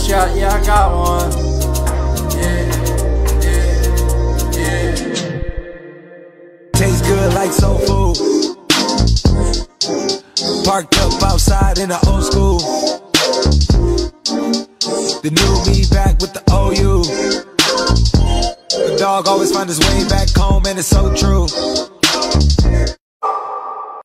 shot, yeah, I got one. Yeah. Tastes good like soul food. Parked up outside in the old school. The new me back with the OU. The dog always find his way back home, and it's so true.